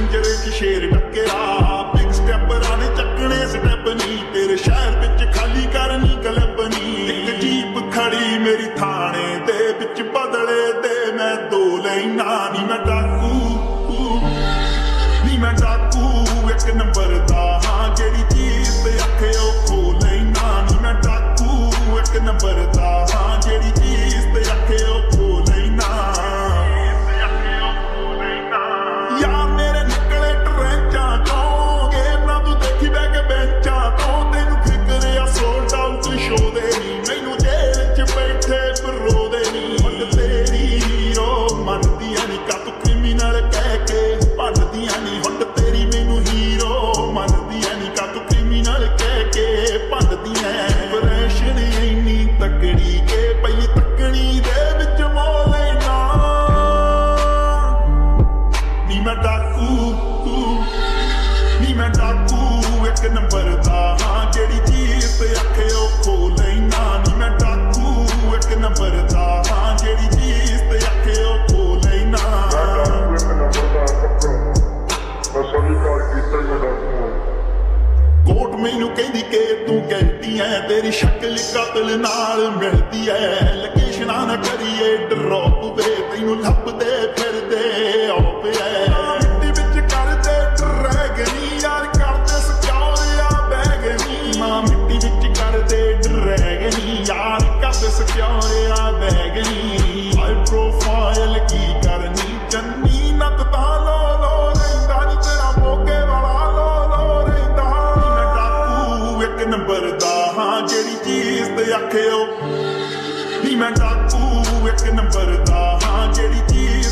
पिंजरे च शेर टक्केरा बिग स्टैपरां ने चक्कने स्टैप नी तेरे शहर विच खाली करनी क्लब नी इक जीप खड़ी मेरी थाने दे विच बदले दे मैं दो लैना नी मैं डाकू नी मैं डाकू एक नंबर दा हां जेड़ी चीज ते आखे ओ खो लैना नी मैं डाकू एक नंबर दा हां जेड़ी चीज ते आखे ओ खो लैना यार मेरे निकले ट्रेंचां चों गेम ना तू देखी बैग बेंचां तो तेनू फिक्र आ सोल्ड आउट शो दे नी मैनू जेल च बैठे बरो दे नी हट तेरी हीरो मनदियां नी का तू क्रिमिनल कह के भंडदियां नी हट तेरी मैनू हीरो मनदियां नी का तू क्रिमिनल कह के भंडदियां ऑपरेशन इन्नी तकड़ी के पई तकड़ी दे विच मोह लेना नी मैं डाकू नी मैं डाकू एक नंबर दा हां जेड़ी चीज ते आखे ओ खो लैना नी मैं डाकू एक नंबर दा हां जेड़ी चीज ते आखे ओ खो लैना कोट मैनू कहदी के तू कहती है तेरी शक्ल कतल नाल मिलती है लोकेशना न करिए ड्रॉप वे तैनू लभदे फिरदे ओपे मिट्टी विच करदे ड्रैगनी यार करदे सिक्योरिया बैगनी मां मिट्टी विच करदे ड्रैगनी यार करदे सिक्योरिया बैगनी हाई प्रोफाइल की करनी चन्नी नत ता लो लो रहिंदा नी तेरा मोगे वाला लो लो रहिंदा मैं डाकू एक नंबर दा हां जेड़ी चीज ते आखे ओ नी मैं डाकू एक नंबर दा हां जेड़ी चीज